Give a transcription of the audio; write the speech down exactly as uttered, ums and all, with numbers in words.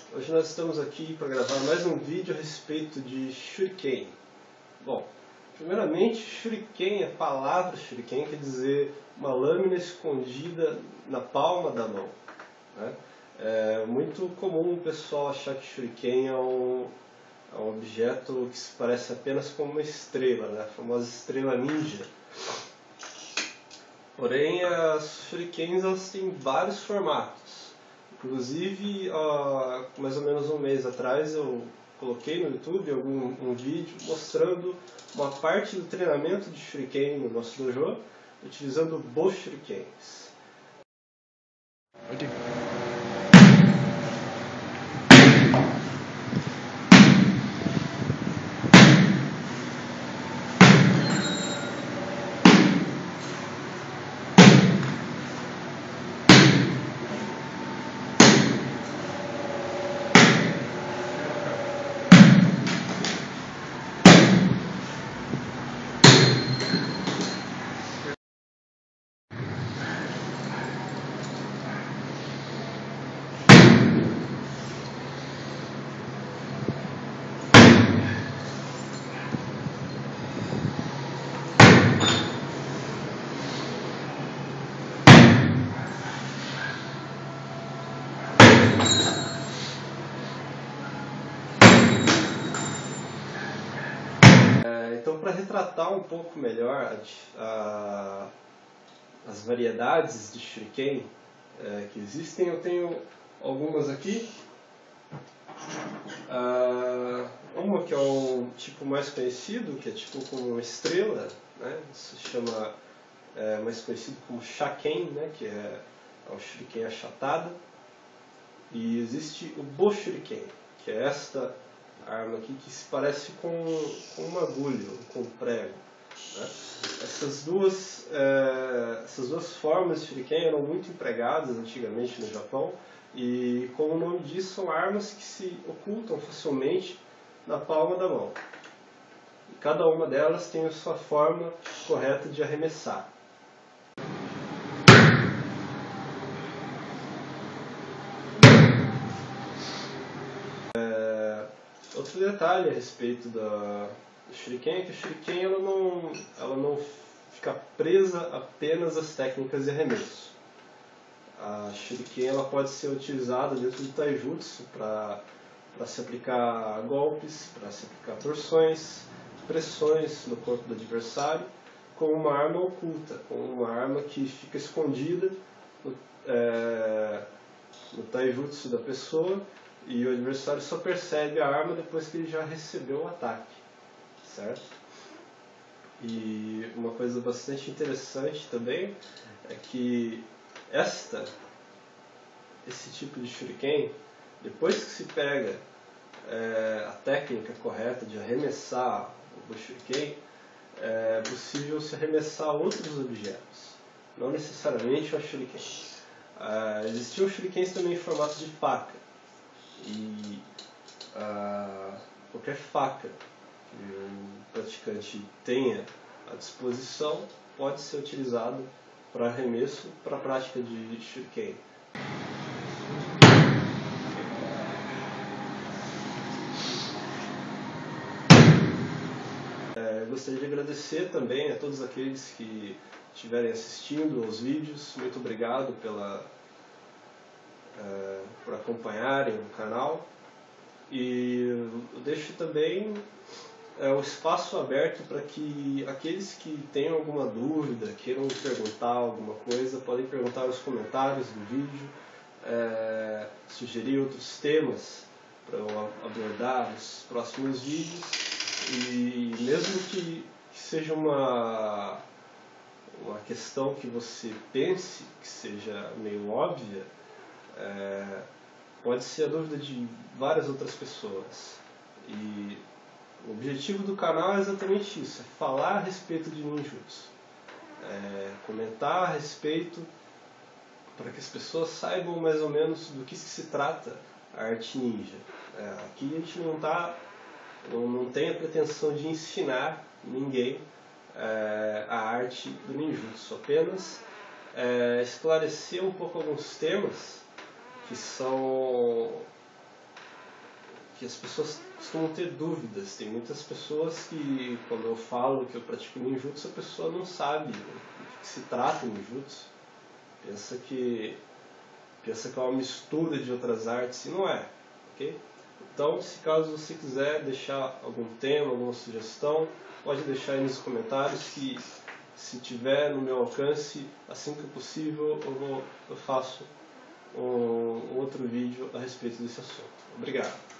Hoje nós estamos aqui para gravar mais um vídeo a respeito de Shuriken. Bom, primeiramente, Shuriken, a palavra Shuriken quer dizer uma lâmina escondida na palma da mão, né? É muito comum o pessoal achar que Shuriken é um, é um objeto que se parece apenas com uma estrela, né? A famosa estrela ninja. Porém, as Shurikens elas têm vários formatos. Inclusive, há mais ou menos um mês atrás, eu coloquei no YouTube algum, um vídeo mostrando uma parte do treinamento de Shuriken no nosso dojo, utilizando Bo Shurikens. Então, para retratar um pouco melhor a, a, as variedades de Shuriken é, que existem, eu tenho algumas aqui. Uh, uma que é o tipo mais conhecido, que é tipo como uma estrela, né? Isso se chama é, mais conhecido como Shaken, né? Que é, é um Shuriken achatado. E existe o Bo Shuriken, que é esta arma aqui que se parece com, com uma agulha, com um prego, né? Essas duas, é, essas duas formas de Shuriken eram muito empregadas antigamente no Japão e, como o nome diz, são armas que se ocultam facilmente na palma da mão. E cada uma delas tem a sua forma correta de arremessar. Outro detalhe a respeito da Shuriken é que a Shuriken ela não, ela não fica presa apenas às técnicas de arremesso. A Shuriken ela pode ser utilizada dentro do Taijutsu para se aplicar golpes, para se aplicar torções, pressões no corpo do adversário, como uma arma oculta, como uma arma que fica escondida no, é, no Taijutsu da pessoa, e o adversário só percebe a arma depois que ele já recebeu o ataque, certo? E uma coisa bastante interessante também é que esta, esse tipo de Shuriken, depois que se pega é, a técnica correta de arremessar o Shuriken, é possível se arremessar outros objetos, não necessariamente o Shuriken. Ah, existiam Shurikens também em formato de faca. E ah, qualquer faca que o praticante tenha à disposição pode ser utilizado para arremesso para a prática de Shuriken. É, gostaria de agradecer também a todos aqueles que estiverem assistindo aos vídeos. Muito obrigado pela, é, por acompanharem o canal. E eu deixo também é, o espaço aberto para que aqueles que tenham alguma dúvida, queiram perguntar alguma coisa, podem perguntar nos comentários do vídeo, é, sugerir outros temas para eu abordar nos próximos vídeos. E mesmo que, que seja uma, uma questão que você pense que seja meio óbvia, é, pode ser a dúvida de várias outras pessoas. E o objetivo do canal é exatamente isso, é falar a respeito de ninjutsu, é comentar a respeito para que as pessoas saibam mais ou menos do que se trata a arte ninja. É, aqui a gente não, tá, não, não tem a pretensão de ensinar ninguém é, a arte do ninjutsu, apenas é, esclarecer um pouco alguns temas que são que as pessoas costumam ter dúvidas. Tem muitas pessoas que, quando eu falo que eu pratico ninjutsu, a pessoa não sabe do que se trata o ninjutsu. Pensa que, pensa que é uma mistura de outras artes, e não é. Okay? Então, se caso você quiser deixar algum tema, alguma sugestão, pode deixar aí nos comentários que, se tiver no meu alcance, assim que possível, eu, vou, eu faço um outro vídeo a respeito desse assunto. Obrigado.